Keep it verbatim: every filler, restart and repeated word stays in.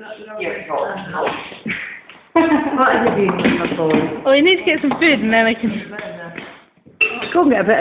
What are you doing, my boy? Oh, you need to get some food and then I can... Go and get a bit